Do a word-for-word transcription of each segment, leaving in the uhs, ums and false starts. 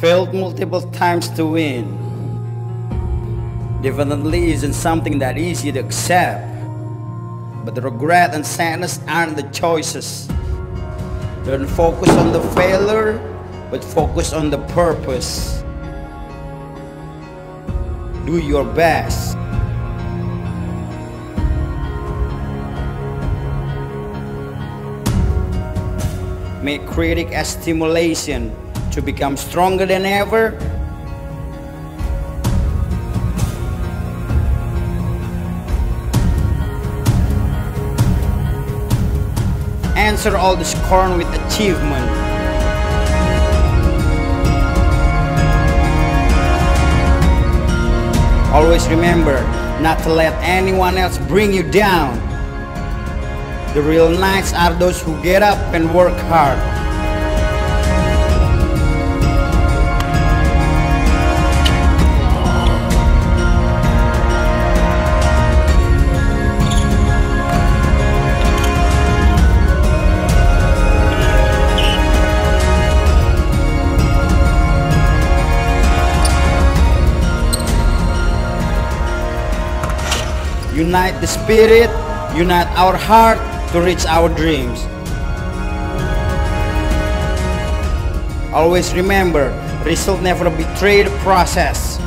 failed multiple times to win definitely isn't something that easy to accept. But the regret and sadness aren't the choices. Don't focus on the failure, but focus on the purpose. Do your best. Make critic as stimulation to become stronger than ever. Answer all the scorn with achievement. Always remember not to let anyone else bring you down. The real knights are those who get up and work hard. Unite the spirit, unite our heart to reach our dreams. Always remember, result never betray the process.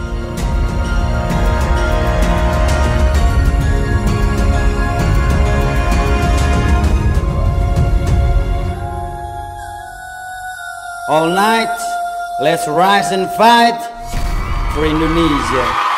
All night, let's rise and fight for Indonesia.